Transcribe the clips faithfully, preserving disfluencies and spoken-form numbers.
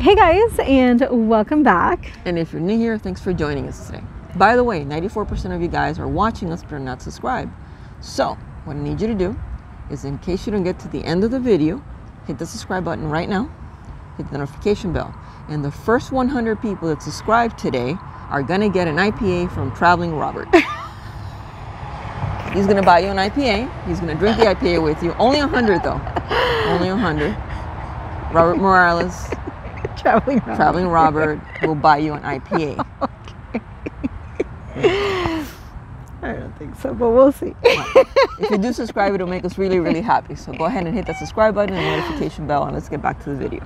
Hey guys, and welcome back. And if you're new here, thanks for joining us today. By the way, ninety-four percent of you guys are watching us but are not subscribed. So what I need you to do is, in case you don't get to the end of the video, hit the subscribe button right now, hit the notification bell, and the first one hundred people that subscribe today are gonna get an I P A from Traveling Robert. He's gonna buy you an I P A. He's gonna drink the I P A with you. Only one hundred though. Only one hundred. Robert Morales, Traveling Robert. Traveling Robert will buy you an I P A. Okay. I don't think so, but we'll see. If you do subscribe, it'll make us really, really happy. So go ahead and hit that subscribe button and notification bell, and let's get back to the video.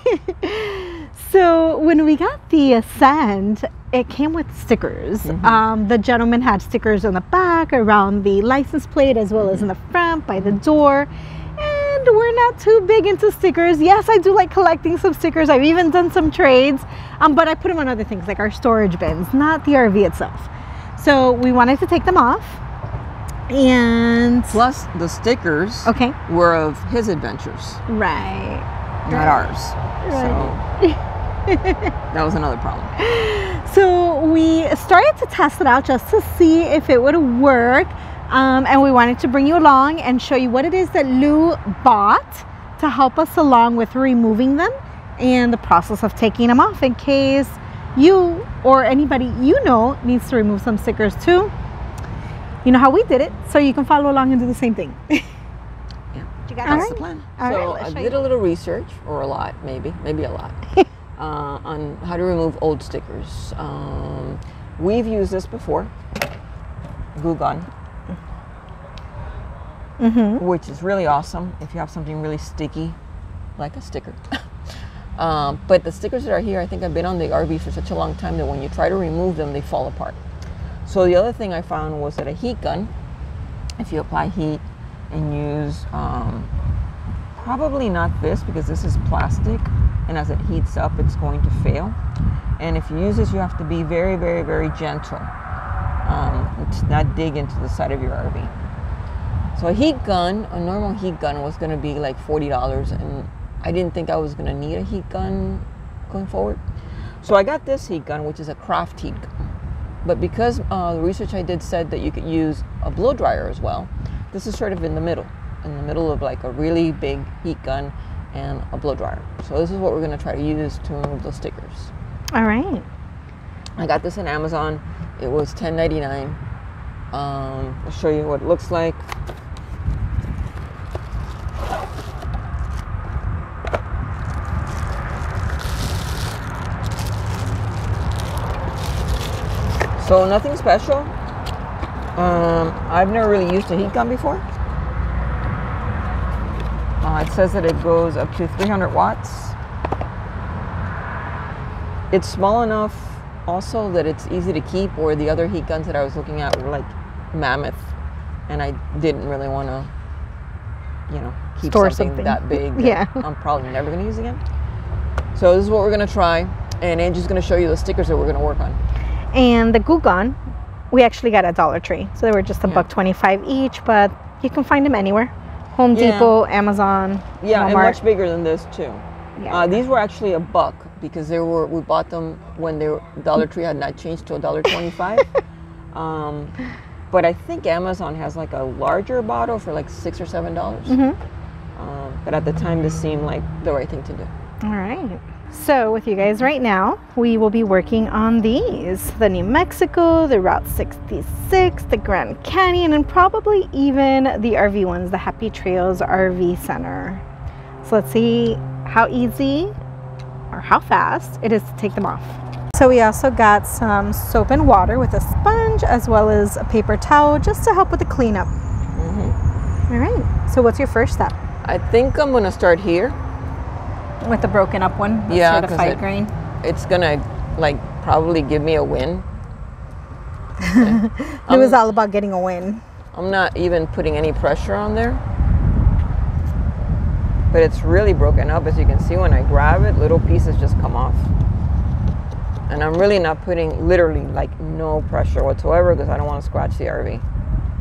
So when we got the Ascend, it came with stickers. Mm-hmm. Um, the gentleman had stickers on the back, around the license plate, as well as in the front by the door. And we're not too big into stickers. Yes, I do like collecting some stickers. I've even done some trades, um, but I put them on other things like our storage bins, not the R V itself. So we wanted to take them off. And plus the stickers okay. were of his adventures. Right. Not right. ours. Right. So that was another problem. So we started to test it out just to see if it would work. Um, and we wanted to bring you along and show you what it is that Lou bought to help us along with removing them and the process of taking them off in case you or anybody you know needs to remove some stickers too. You know how we did it, so you can follow along and do the same thing. Yeah, You got that's right. the plan. All so right, I show did you. a little research, or a lot, maybe, maybe a lot, uh, on how to remove old stickers. Um, we've used this before, Goo Gun. Mm-hmm. Which is really awesome if you have something really sticky, like a sticker. um, but the stickers that are here, I think I've been on the R V for such a long time that when you try to remove them, they fall apart. So the other thing I found was that a heat gun, if you apply heat and use, um, probably not this because this is plastic, and as it heats up, it's going to fail. And if you use this, you have to be very, very, very gentle um, to not dig into the side of your R V. So a heat gun, a normal heat gun was going to be like forty dollars, and I didn't think I was going to need a heat gun going forward. So I got this heat gun, which is a craft heat gun. But because uh, the research I did said that you could use a blow dryer as well, this is sort of in the middle, in the middle of like a really big heat gun and a blow dryer. So this is what we're going to try to use to remove those stickers. All right. I got this on Amazon. It was ten ninety-nine. Um, I'll show you what it looks like. So nothing special. Um, I've never really used a heat gun before. Uh, it says that it goes up to three hundred watts. It's small enough also that it's easy to keep, where the other heat guns that I was looking at were like mammoth, and I didn't really want to, you know, keep Store something, something that big that yeah. I'm probably never going to use again. So this is what we're going to try, and Angie's going to show you the stickers that we're going to work on. And the Goo Gun, we actually got at Dollar Tree, so they were just a Yeah. buck twenty-five each, but you can find them anywhere. Home Yeah. Depot, Amazon, Yeah, and Walmart. much bigger than this too. Yeah. Uh, these were actually a buck because they were. We bought them when they were, Dollar Tree had not changed to a dollar twenty-five. um, but I think Amazon has like a larger bottle for like six or seven dollars. Mm-hmm. Um, but at the time, this seemed like the right thing to do. All right. So with you guys right now, we will be working on these. The New Mexico, the Route sixty-six, the Grand Canyon, and probably even the R V ones, the Happy Trails R V Center. So let's see how easy or how fast it is to take them off. So we also got some soap and water with a sponge as well as a paper towel just to help with the cleanup. Mm-hmm. All right. So what's your first step? I think I'm gonna start here. With the broken up one, the Yeah, certified it, grain. It's gonna like probably give me a win. It was all about getting a win. I'm not even putting any pressure on there, but it's really broken up. As you can see, when I grab it, little pieces just come off. And I'm really not putting literally like no pressure whatsoever because I don't want to scratch the R V.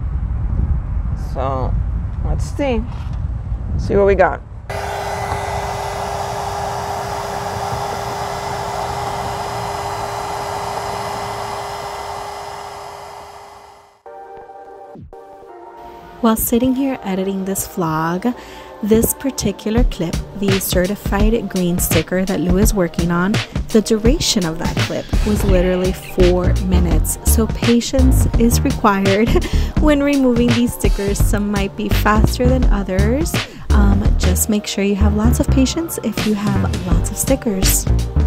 So let's see, see what we got. While sitting here editing this vlog, this particular clip, the certified green sticker that Lou is working on, the duration of that clip was literally four minutes. So patience is required when removing these stickers. Some might be faster than others. Um, just make sure you have lots of patience if you have lots of stickers.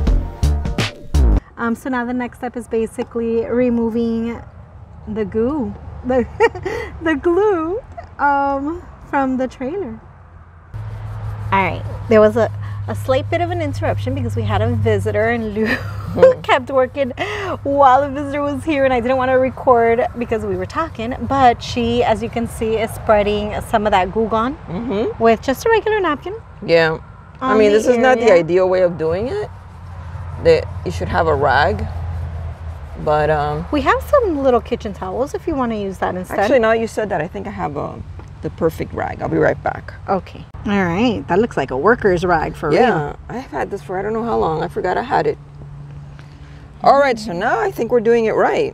Um, so now the next step is basically removing the goo, the, the glue um, from the trailer. All right, there was a, a slight bit of an interruption because we had a visitor and Lou mm. kept working while the visitor was here, and I didn't want to record because we were talking, but she, as you can see, is spreading some of that Goo Gone mm-hmm. with just a regular napkin. Yeah, I mean, this is area. not the ideal way of doing it. That you should have a rag, but um, we have some little kitchen towels if you want to use that instead. Actually, now you said that, I think I have a the perfect rag. I'll be right back. Okay. All right. That looks like a worker's rag for yeah, real. Yeah, I've had this for I don't know how long. I forgot I had it. All right, so now I think we're doing it right.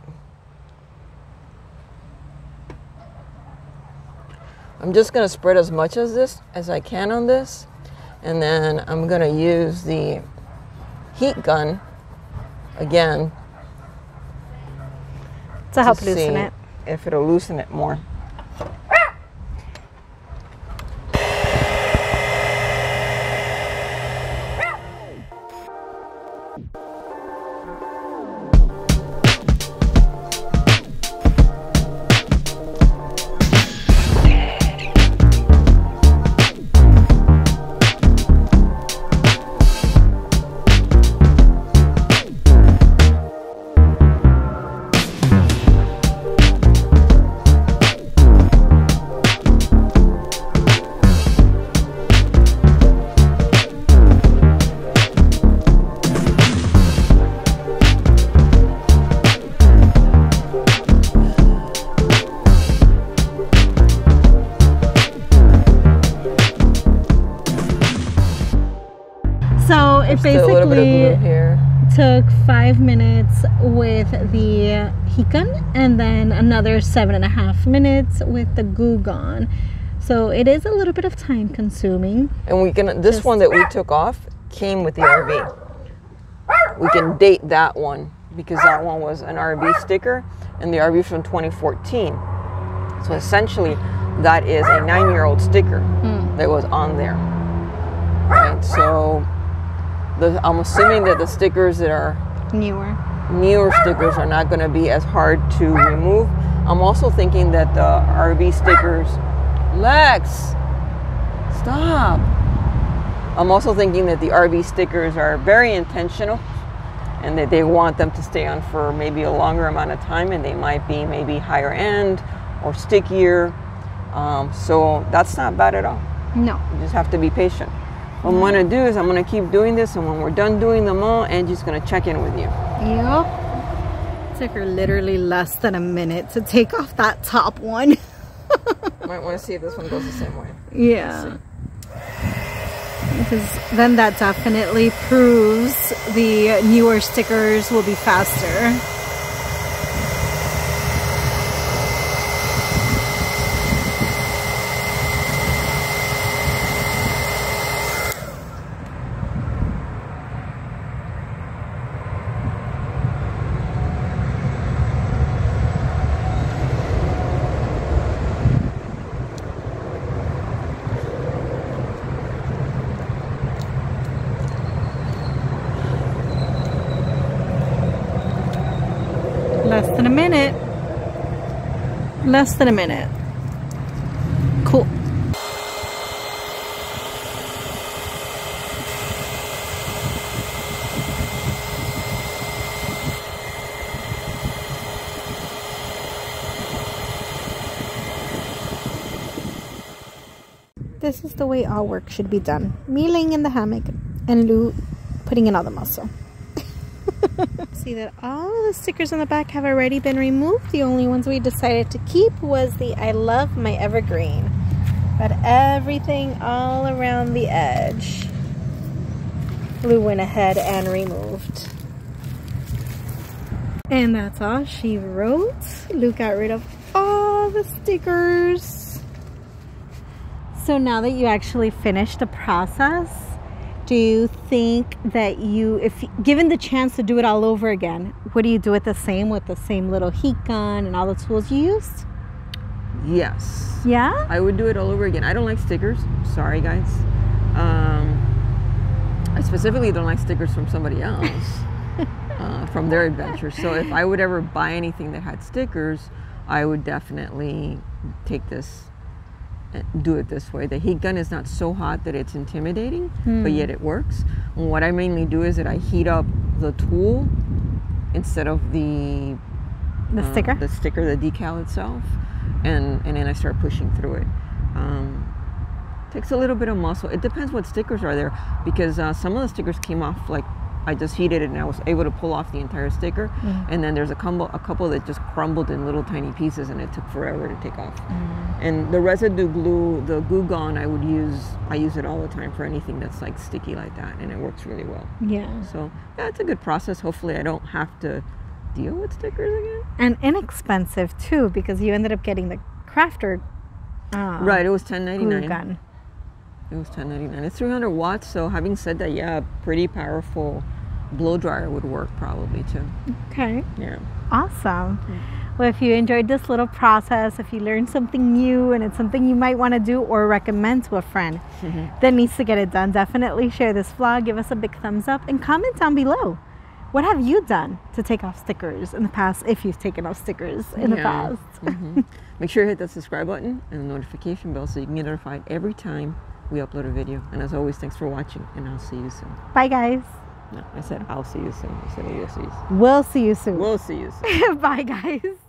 I'm just gonna spread as much as this as I can on this, and then I'm gonna use the heat gun again to help loosen it. If it'll loosen it more. So it basically took five minutes with the heat gun and then another seven and a half minutes with the Goo Gone. So it is a little bit of time consuming. And we can, this Just, one that we took off came with the R V. We can date that one because that one was an R V sticker and the R V from twenty fourteen. So essentially that is a nine-year-old sticker mm. that was on there. Right, so The, I'm assuming that the stickers that are newer newer stickers are not going to be as hard to remove. I'm also thinking that the R V stickers, Lex, stop. I'm also thinking that the R V stickers are very intentional and that they want them to stay on for maybe a longer amount of time, and they might be maybe higher end or stickier. Um, so that's not bad at all. No. You just have to be patient. What I'm gonna do is I'm gonna keep doing this, and when we're done doing them all, Angie's gonna check in with you. Yep. It took her literally less than a minute to take off that top one. Might want to see if this one goes the same way. Yeah. Because then that definitely proves the newer stickers will be faster. Less than a minute. Less than a minute. Cool. This is the way all work should be done. Me laying in the hammock and Lou putting in all the muscle. See that all the stickers on the back have already been removed. The only ones we decided to keep was the I love my evergreen. But everything all around the edge, Lou went ahead and removed. And that's all she wrote. Lou got rid of all the stickers. So now that you actually finished the process, do you think that you, if given the chance to do it all over again, would you do it the same with the same little heat gun and all the tools you used? Yes. Yeah? I would do it all over again. I don't like stickers. Sorry, guys. Um, I specifically don't like stickers from somebody else, uh, from their adventures. So if I would ever buy anything that had stickers, I would definitely take this, do it this way. The heat gun is not so hot that it's intimidating, hmm. but yet it works. And what I mainly do is that I heat up the tool instead of the the uh, sticker, the sticker, the decal itself, and and then I start pushing through it. Um, takes a little bit of muscle. It depends what stickers are there, because uh, some of the stickers came off like I just heated it and I was able to pull off the entire sticker. Mm. And then there's a couple, a couple that just crumbled in little tiny pieces and it took forever to take off. Mm. And the residue glue, the Goo Gone, I would use, I use it all the time for anything that's like sticky like that, and it works really well. Yeah. So yeah, it's a good process. Hopefully I don't have to deal with stickers again. And inexpensive too, because you ended up getting the Crafter uh, right, it was ten ninety-nine. glue gun. It was ten ninety-nine. It's three hundred watts, so having said that, yeah, pretty powerful blow dryer would work probably too. Okay. Yeah. Awesome. Mm. Well, if you enjoyed this little process, if you learned something new and it's something you might want to do or recommend to a friend mm-hmm. that needs to get it done, definitely share this vlog, give us a big thumbs up, and comment down below. What have you done to take off stickers in the past, if you've taken off stickers in yeah. the past? Mm-hmm. Make sure you hit that subscribe button and the notification bell so you can get notified every time we upload a video. And as always, thanks for watching, and I'll see you soon. Bye, guys. No, I said I'll see you soon. I said we'll see you soon. We'll see you soon. We'll see you soon. Bye, guys.